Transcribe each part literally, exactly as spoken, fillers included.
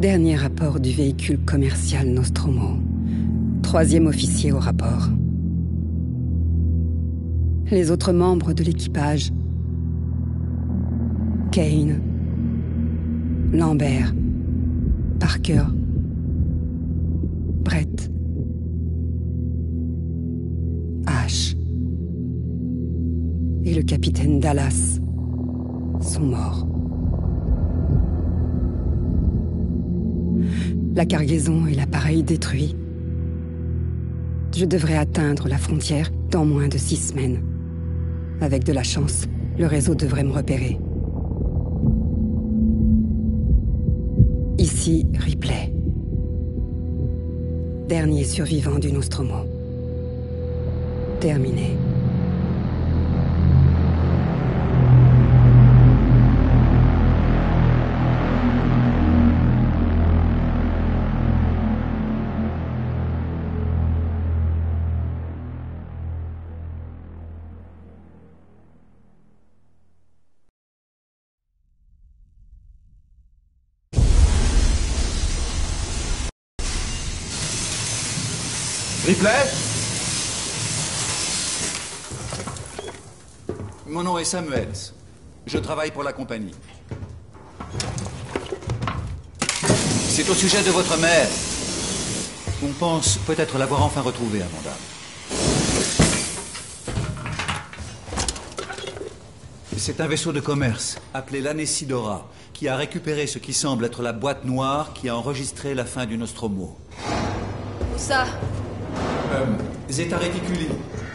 Dernier rapport du véhicule commercial Nostromo. Troisième officier au rapport. Les autres membres de l'équipage. Kane. Lambert. Parker. Brett. Ash. Et le capitaine Dallas sont morts. La cargaison et l'appareil détruits. Je devrais atteindre la frontière dans moins de six semaines. Avec de la chance, le réseau devrait me repérer. Ici, Ripley. Dernier survivant du Nostromo. Terminé. Ripley ? Mon nom est Samuels. Je travaille pour la compagnie. C'est au sujet de votre mère. On pense peut-être l'avoir enfin retrouvée, Amanda. C'est un vaisseau de commerce, appelé l'Anesidora, qui a récupéré ce qui semble être la boîte noire qui a enregistré la fin du Nostromo. Où ça ? Euh, Zeta Reticuli.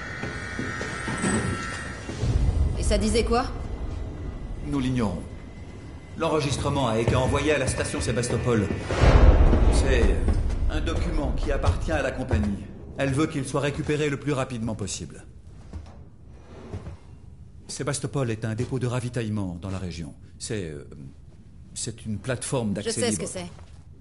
Et ça disait quoi? Nous l'ignorons. L'enregistrement a été envoyé à la station Sébastopol. C'est un document qui appartient à la compagnie. Elle veut qu'il soit récupéré le plus rapidement possible. Sébastopol est un dépôt de ravitaillement dans la région. C'est... Euh, c'est une plateforme d'accès libre. Je sais ce que c'est.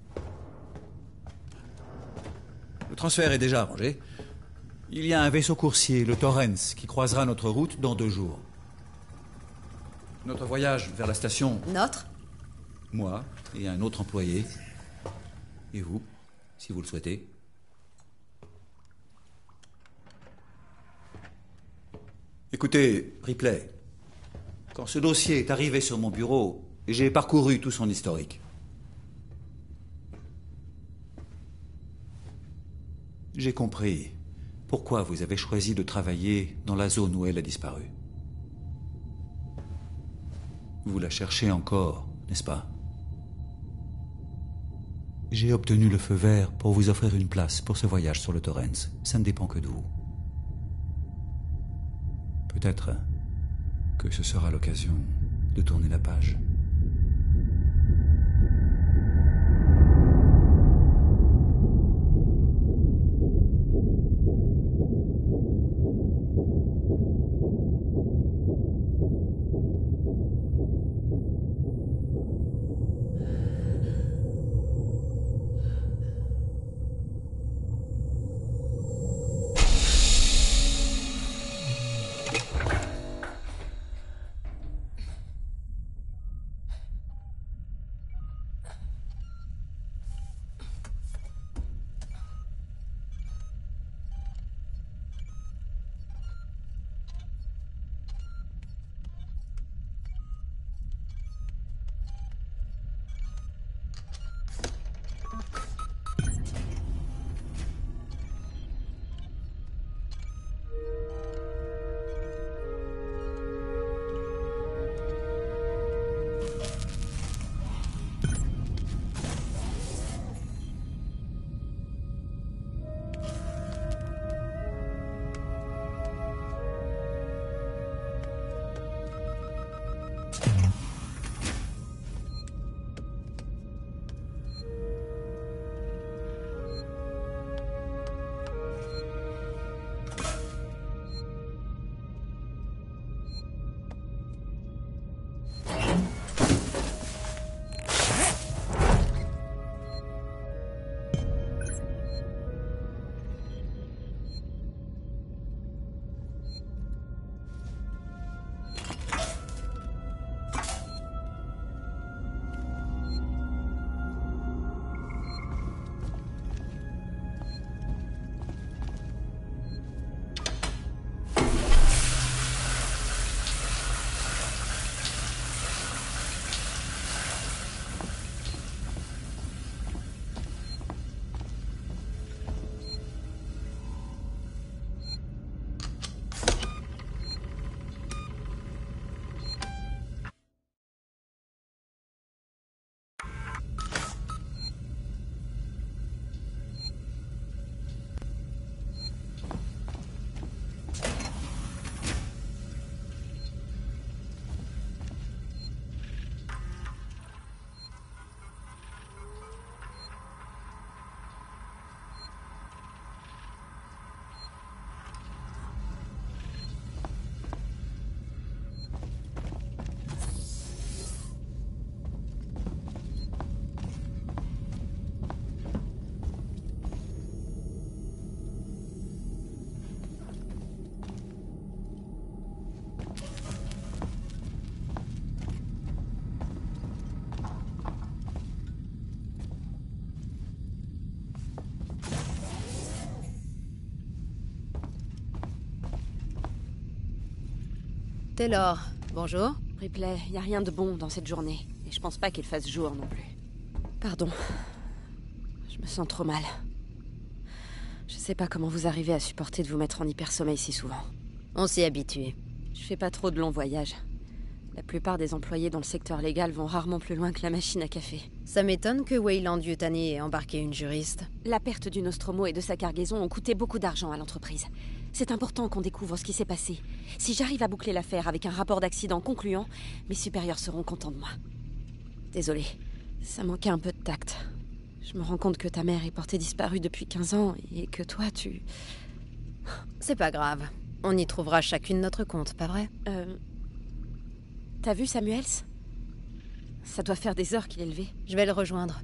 Le transfert est déjà arrangé. Il y a un vaisseau coursier, le Torrens, qui croisera notre route dans deux jours. Notre voyage vers la station... Notre ? Moi et un autre employé. Et vous, si vous le souhaitez. Écoutez, Ripley, quand ce dossier est arrivé sur mon bureau, j'ai parcouru tout son historique. J'ai compris pourquoi vous avez choisi de travailler dans la zone où elle a disparu. Vous la cherchez encore, n'est-ce pas? J'ai obtenu le feu vert pour vous offrir une place pour ce voyage sur le Torrens. Ça ne dépend que de vous. Peut-être que ce sera l'occasion de tourner la page. Taylor, bonjour. Ripley, y a rien de bon dans cette journée. Et je pense pas qu'il fasse jour non plus. Pardon. Je me sens trop mal. Je sais pas comment vous arrivez à supporter de vous mettre en hypersommeil si souvent. On s'y habitue. Je fais pas trop de longs voyages. La plupart des employés dans le secteur légal vont rarement plus loin que la machine à café. Ça m'étonne que Weyland Yutani ait embarqué une juriste. La perte du Nostromo et de sa cargaison ont coûté beaucoup d'argent à l'entreprise. C'est important qu'on découvre ce qui s'est passé. Si j'arrive à boucler l'affaire avec un rapport d'accident concluant, mes supérieurs seront contents de moi. Désolée, ça manquait un peu de tact. Je me rends compte que ta mère est portée disparue depuis quinze ans et que toi, tu... C'est pas grave. On y trouvera chacune notre compte, pas vrai? Euh... T'as vu Samuels? Ça doit faire des heures qu'il est levé. Je vais le rejoindre.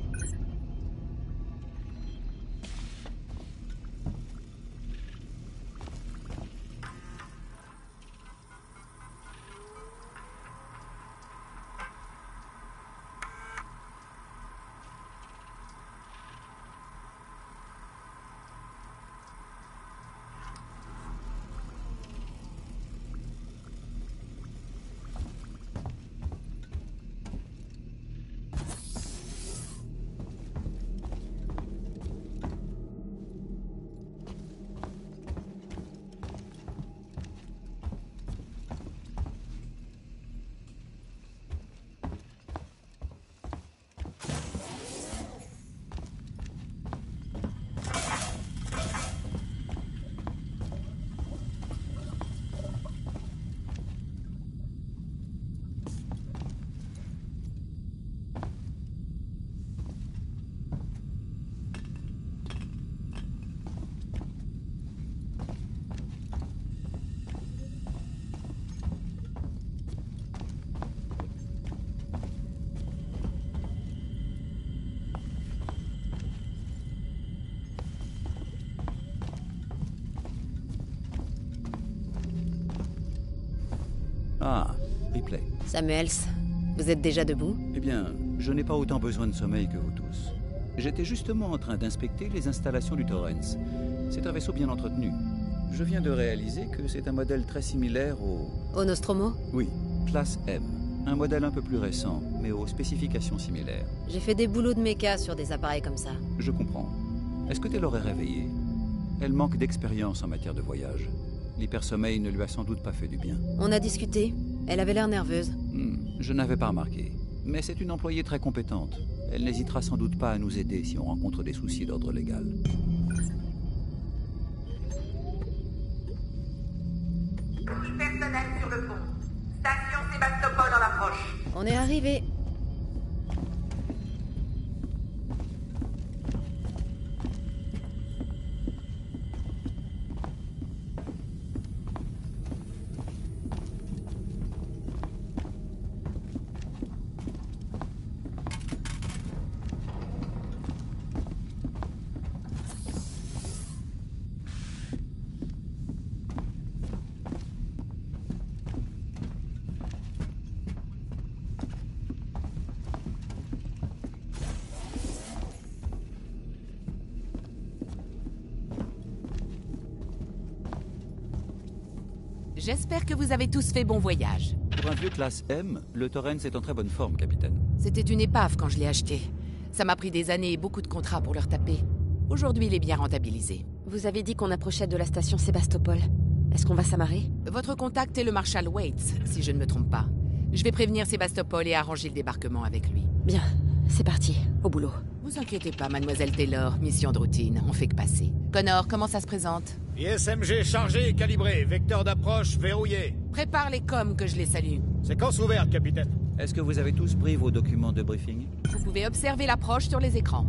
Ah, Ripley. Samuels, vous êtes déjà debout? Eh bien, je n'ai pas autant besoin de sommeil que vous tous. J'étais justement en train d'inspecter les installations du Torrens. C'est un vaisseau bien entretenu. Je viens de réaliser que c'est un modèle très similaire au... Au Nostromo? Oui, classe M. Un modèle un peu plus récent, mais aux spécifications similaires. J'ai fait des boulots de méca sur des appareils comme ça. Je comprends. Est-ce que Taylor est réveillée? Elle manque d'expérience en matière de voyage. L'hypersommeil ne lui a sans doute pas fait du bien. On a discuté. Elle avait l'air nerveuse. Hmm, je n'avais pas remarqué. Mais c'est une employée très compétente. Elle n'hésitera sans doute pas à nous aider si on rencontre des soucis d'ordre légal. Petit personnel sur le pont. Station Sébastopol en approche. On est arrivé. J'espère que vous avez tous fait bon voyage. Pour un vieux classe M, le Torrens est en très bonne forme, capitaine. C'était une épave quand je l'ai acheté. Ça m'a pris des années et beaucoup de contrats pour le retaper. Aujourd'hui, il est bien rentabilisé. Vous avez dit qu'on approchait de la station Sébastopol. Est-ce qu'on va s'amarrer? Votre contact est le Marshal Waits, si je ne me trompe pas. Je vais prévenir Sébastopol et arranger le débarquement avec lui. Bien, c'est parti, au boulot. Vous inquiétez pas, mademoiselle Taylor, mission de routine, on fait que passer. Connor, comment ça se présente? I S M G chargé et calibré, vecteur d'approche verrouillé. Prépare les coms que je les salue. Séquence ouverte, capitaine. Est-ce que vous avez tous pris vos documents de briefing? Vous pouvez observer l'approche sur les écrans.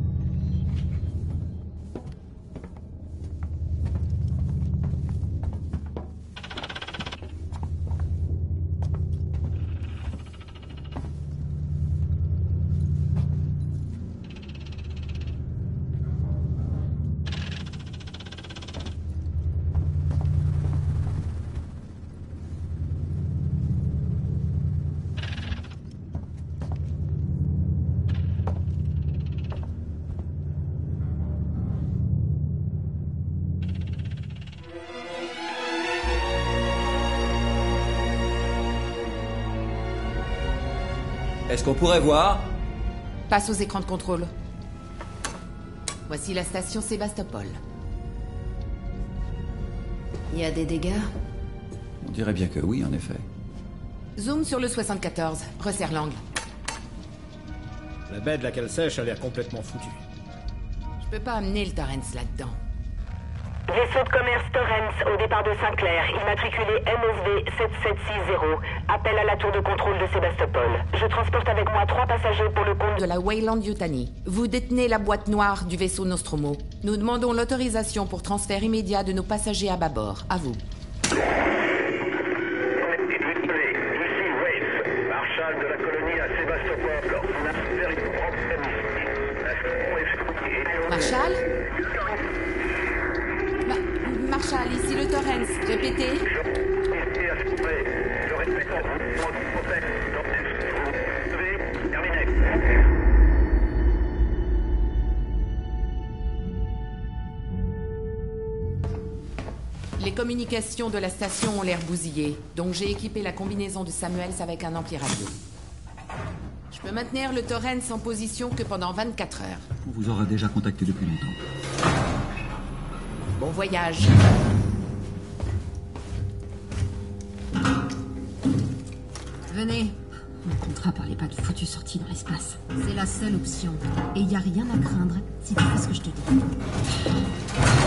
Est-ce qu'on pourrait voir? Passe aux écrans de contrôle. Voici la station Sébastopol. Il y a des dégâts? On dirait bien que oui, en effet. Zoom sur le soixante-quatorze. Resserre l'angle. La baie de la cale sèche a l'air complètement foutue. Je peux pas amener le Torrens là-dedans. Vaisseau de commerce Torrens au départ de Saint-Clair, immatriculé M S V sept sept six zéro. Appel à la tour de contrôle de Sébastopol. Je transporte avec moi trois passagers pour le compte De la Weyland Yutani. Vous détenez la boîte noire du vaisseau Nostromo. Nous demandons l'autorisation pour transfert immédiat de nos passagers à bâbord. À vous. Ici Waits, marshal de la colonie à Sébastopol. On a un véritable problème ici. Marshal Ma- Marshal, ici le Torrens. Répétez. Je répète, terminé. Les communications de la station ont l'air bousillées, donc j'ai équipé la combinaison de Samuels avec un ampli radio. Je peux maintenir le Torrens en position que pendant vingt-quatre heures. On vous aura déjà contacté depuis longtemps. Bon voyage. Venez. Mon contrat parlait pas de foutue sortie dans l'espace. C'est la seule option. Et y a rien à craindre si tu fais ce que je te dis.